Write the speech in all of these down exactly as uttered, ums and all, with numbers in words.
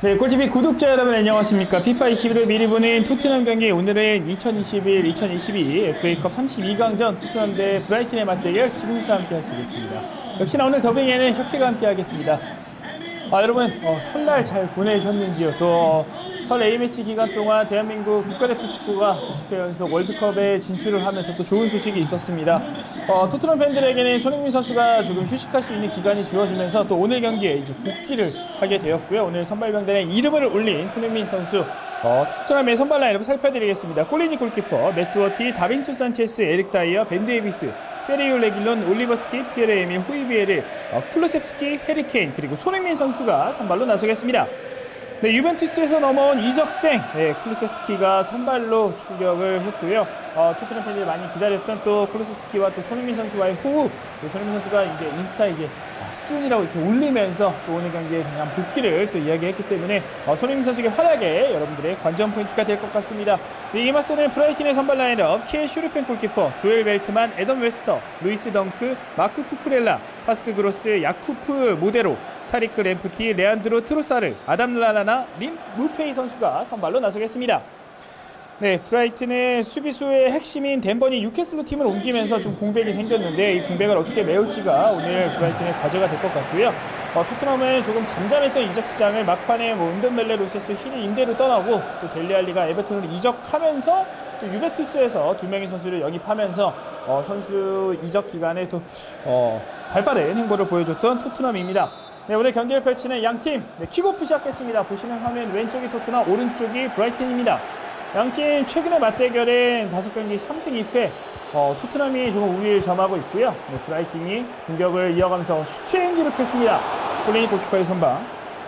네, 꿀티비 구독자 여러분 안녕하십니까. 피파 이십일을 미리 보는 토트넘 경기, 오늘은 이천이십일 이천이십이 에프에이컵 삼십이 강전 토트넘 대 브라이튼의 맞대결 지금부터 함께 하시겠습니다. 역시나 오늘 더빙에는 혁태가 함께 하겠습니다. 아, 여러분 어, 설날 잘 보내셨는지요? 또 설 A매치 기간 동안 대한민국 국가대표 축구가 구십 회 연속 월드컵에 진출을 하면서 또 좋은 소식이 있었습니다. 어, 토트넘 팬들에게는 손흥민 선수가 조금 휴식할 수 있는 기간이 주어지면서 또 오늘 경기에 이제 복귀를 하게 되었고요. 오늘 선발 명단에 이름을 올린 손흥민 선수, 어, 토트넘의 선발 라인업 살펴드리겠습니다. 콜리니 골키퍼, 매트 워티, 다빈손 산체스, 에릭 다이어, 벤 데이비스, 세리오 레길론, 올리버 스키, 피에르 에밀, 호이비에르, 어, 쿨루셉스키, 해리 케인, 그리고 손흥민 선수가 선발로 나서겠습니다. 네, 유벤투스에서 넘어온 이적생, 네, 쿨루셉스키가 선발로 출격을 했고요. 어, 토트넘 팬들이 많이 기다렸던 또 쿨루셉스키와 또 손흥민 선수와의 호흡, 또 손흥민 선수가 이제 인스타에 이제 순이라고 이렇게 올리면서 또 오늘 경기에 그냥 복귀를 또 이야기했기 때문에 어, 손흥민 선수의 활약에 여러분들의 관전 포인트가 될 것 같습니다. 네, 이 맞서는 브라이튼의 선발 라인업, 키엘 슈르펜 골키퍼, 조엘 벨트만, 애덤 웨스터, 루이스 덩크, 마크 쿠쿠렐라, 파스크 그로스, 야쿠프 모데로, 타리크 램프티, 레안드로 트로사르, 아담 라라나, 림 무페이 선수가 선발로 나서겠습니다. 네, 브라이튼의 수비수의 핵심인 덴번이 뉴캐슬로 팀을 옮기면서 좀 공백이 생겼는데 이 공백을 어떻게 메울지가 오늘 브라이튼의 과제가 될 것 같고요. 어, 토트넘은 조금 잠잠했던 이적 시장을 막판에 뭐 은덴벨레, 로세스, 힐이 임대로 떠나고 또 델리알리가 에버튼으로 이적하면서 또 유벤투스에서 두 명의 선수를 영입하면서 어, 선수 이적 기간에 또 어, 발빠른 행보를 보여줬던 토트넘입니다. 네, 오늘 경기를 펼치는 양팀, 네, 킥오프 시작했습니다. 보시는 화면 왼쪽이 토트넘, 오른쪽이 브라이튼입니다. 양팀 최근의 맞대결은 다섯 경기 삼 승 이 패, 어, 토트넘이 조금 우위를 점하고 있고요. 네, 브라이튼이 공격을 이어가면서 슈팅 기록했습니다. 콜리니 골키퍼의 선방.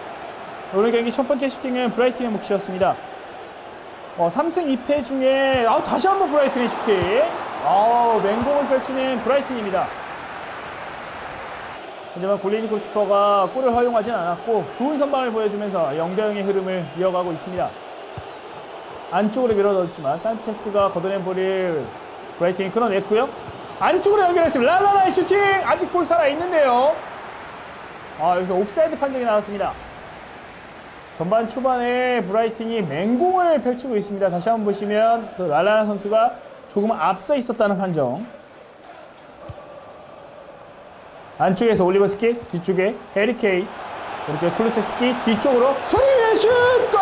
오늘 경기 첫 번째 슈팅은 브라이튼의 몫이었습니다. 어, 삼 승 이 패 중에 아, 다시 한번 브라이튼의 슈팅. 아, 맹공을 펼치는 브라이튼입니다. 하지만 콜리니 골키퍼가 골을 허용하진 않았고 좋은 선방을 보여주면서 영 대 영의 흐름을 이어가고 있습니다. 안쪽으로 밀어넣었지만 산체스가 걷어낸 볼을 브라이튼이 끊어냈고요. 안쪽으로 연결했습니다. 랄라라의 슈팅! 아직 볼 살아있는데요. 아, 여기서 옵사이드 판정이 나왔습니다. 전반 초반에 브라이튼이 맹공을 펼치고 있습니다. 다시 한번 보시면 또 랄라나 선수가 조금 앞서 있었다는 판정. 안쪽에서 올리버 스키, 뒤쪽에 해리 케인, 오른쪽에 쿨루셉스키, 뒤쪽으로 손흥민의 슛! 골!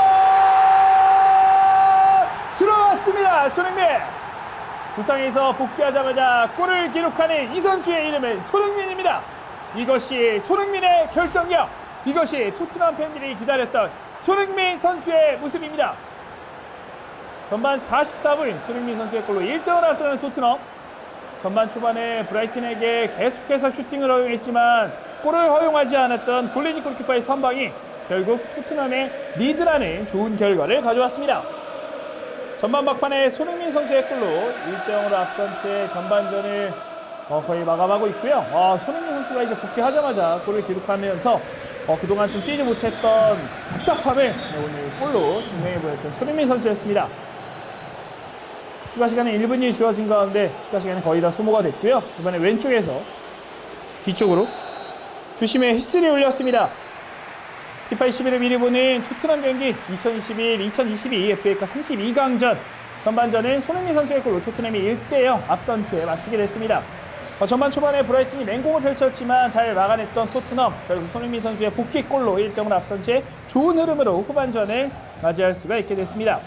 들어갔습니다. 손흥민! 부상에서 복귀하자마자 골을 기록하는 이 선수의 이름은 손흥민입니다. 이것이 손흥민의 결정력, 이것이 토트넘 팬들이 기다렸던 손흥민 선수의 모습입니다. 전반 사십사 분 손흥민 선수의 골로 일 대 영으로 앞서가는 토트넘. 전반 초반에 브라이튼에게 계속해서 슈팅을 허용했지만 골을 허용하지 않았던 콜리니 골키퍼의 선방이 결국 토트넘의 리드라는 좋은 결과를 가져왔습니다. 전반 막판에 손흥민 선수의 골로 일 대 영으로 앞선 채 전반전을 어, 거의 마감하고 있고요. 어, 손흥민 선수가 이제 복귀하자마자 골을 기록하면서 어, 그동안 좀 뛰지 못했던 답답함을 오늘 골로 증명해 보였던 손흥민 선수였습니다. 추가 시간은 일 분이 주어진 가운데 추가 시간은 거의 다 소모가 됐고요. 이번에 왼쪽에서 뒤쪽으로 주심의 휘슬이 울렸습니다. 피파 이십일을 미리 보는 토트넘 경기 이천이십일 이천이십이 에프에이컵 삼십이 강전 전반전은 손흥민 선수의 골로 토트넘이 일 대 영 앞선 채 마치게 됐습니다. 어, 전반 초반에 브라이튼이 맹공을 펼쳤지만 잘 막아냈던 토트넘, 결국 손흥민 선수의 복귀골로 일 대 영으로 앞선 채 좋은 흐름으로 후반전을 맞이할 수가 있게 됐습니다.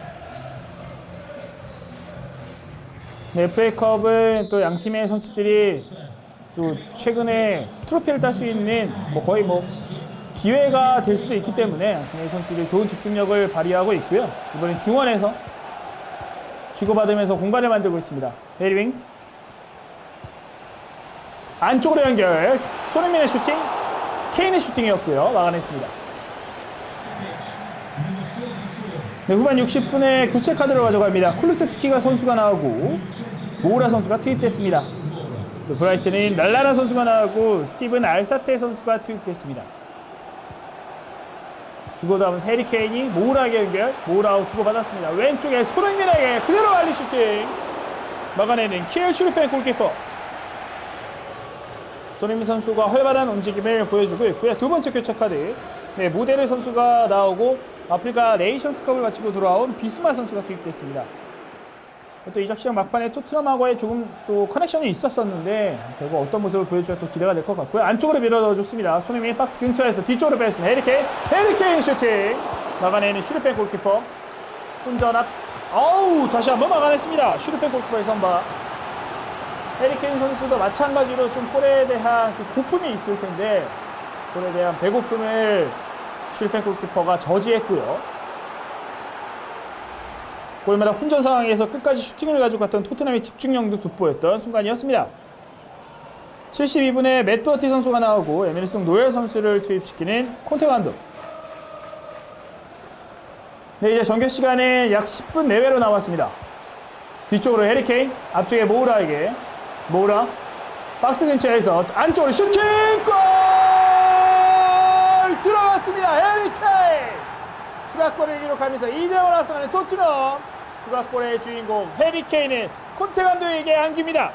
네, 에프에이컵은 또 양팀의 선수들이 또 최근에 트로피를 딸 수 있는 뭐 거의 뭐 기회가 될 수도 있기 때문에 양팀의 선수들이 좋은 집중력을 발휘하고 있고요. 이번엔 중원에서 주고받으면서 공간을 만들고 있습니다. 해리 윙스 안쪽으로 연결, 손흥민의 슈팅, 케인의 슈팅이었고요. 막아냈습니다. 네, 후반 육십 분에 교체 카드를 가져갑니다. 쿨루세스키가 선수가 나오고 모우라 선수가 투입됐습니다. 또 브라이튼은 날라나 선수가 나오고 스티븐 알사테 선수가 투입됐습니다. 주고받으면서 해리 케인이 모우라에게 연결, 모우라하고 주고받았습니다. 왼쪽에 손흥민에게 그대로 알리 슈팅 막아내는 키엘 슈르펜 골키퍼. 손흥민 선수가 활발한 움직임을 보여주고 있고요. 두 번째 교체 카드, 네, 모데르 선수가 나오고 아프리카 네이션스컵을 마치고 돌아온 비수마 선수가 투입됐습니다. 또 이적 시장 막판에 토트넘하고의 조금 또 커넥션이 있었었는데 결국 어떤 모습을 보여줄지 또 기대가 될 것 같고요. 안쪽으로 밀어넣어줬습니다. 손흥민이 박스 근처에서 뒤쪽으로 빼냈습니다. 해리케인, 해리케인 슈팅! 막아내는 슈르펜 골키퍼. 혼전 앞, 어우, 다시 한번 막아냈습니다. 슈르펜 골키퍼의 선방. 해리케인 선수도 마찬가지로 좀 골에 대한 그 고품이 있을 텐데 골에 대한 배고픔을 슈르펜 골키퍼가 저지했고요. 골마다 혼전 상황에서 끝까지 슈팅을 가지고 갔던 토트넘의 집중력도 돋보였던 순간이었습니다. 칠십이 분에 맷도어티 선수가 나오고 에메르송 노엘 선수를 투입시키는 콘테 감독. 네, 이제 정규 시간에 약 십 분 내외로 남았습니다. 뒤쪽으로 해리케인, 앞쪽에 모우라에게 모우라, 박스 근처에서 안쪽으로 슈팅! 골! 들어갔습니다. 해리케인! 추가골을 기록하면서 이 대 일 앞서가는 토트넘. 추가골의 주인공 해리케인은 콘테 감독에게 안깁니다.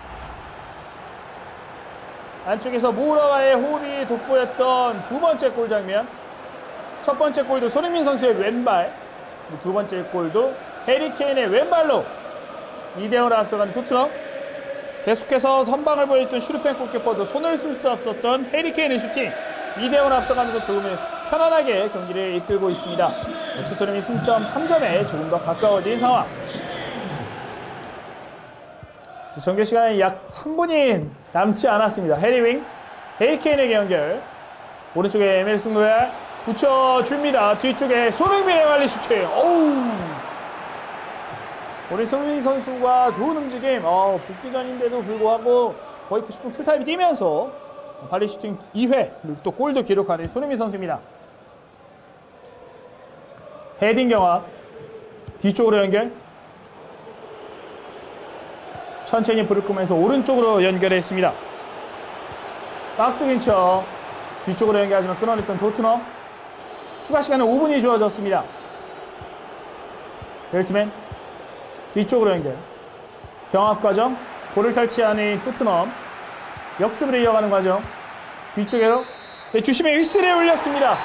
안쪽에서 모우라와의 호흡이 돋보였던 두 번째 골 장면. 첫 번째 골도 손흥민 선수의 왼발, 두 번째 골도 해리케인의 왼발로 이 대 일로 앞서가는 토트넘. 계속해서 선방을 보여줬던 슈르펜 골키퍼도 손을 쓸 수 없었던 해리케인의 슈팅. 이 대 일로 앞서가면서 조금은 편안하게 경기를 이끌고 있습니다. 토트넘이 승점 삼 점에 조금 더 가까워진 상황. 정규 시간에 약 삼 분이 남지 않았습니다. 해리윙, 해리케인에게 연결. 오른쪽에 에메르송 노엘 붙여줍니다. 뒤쪽에 손흥민의 말리 슈팅. 오우. 우리 손흥민 선수가 좋은 움직임. 어, 복귀전인데도 불구하고 거의 구십 분 풀타임이 뛰면서 발리 슈팅 이 회, 그리고 또 골도 기록하는 손흥민 선수입니다. 헤딩 경합. 뒤쪽으로 연결. 천천히 불을 끄면서 오른쪽으로 연결했습니다. 박스 근처. 뒤쪽으로 연결하지만 끊어냈던 토트넘. 추가 시간은 오 분이 주어졌습니다. 벨트맨. 뒤쪽으로 연결. 경합 과정. 볼을 탈취하는 토트넘. 역습을 이어가는 과정. 뒤쪽으로 네, 주심의 휘슬을 울렸습니다.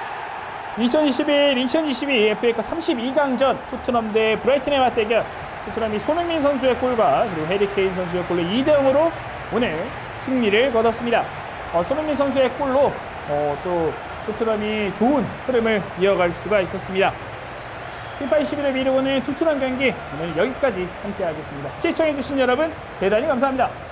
이천이십일 이천이십이 에프에이컵 삼십이 강전 토트넘 대 브라이튼의 맞대결. 토트넘이 손흥민 선수의 골과 그리고 해리케인 선수의 골로 이 대 영으로 오늘 승리를 거뒀습니다. 어, 손흥민 선수의 골로 어, 또 토트넘이 좋은 흐름을 이어갈 수가 있었습니다. 피파 이십일을 미루고는 토트넘 경기 오늘 여기까지 함께하겠습니다. 시청해주신 여러분 대단히 감사합니다.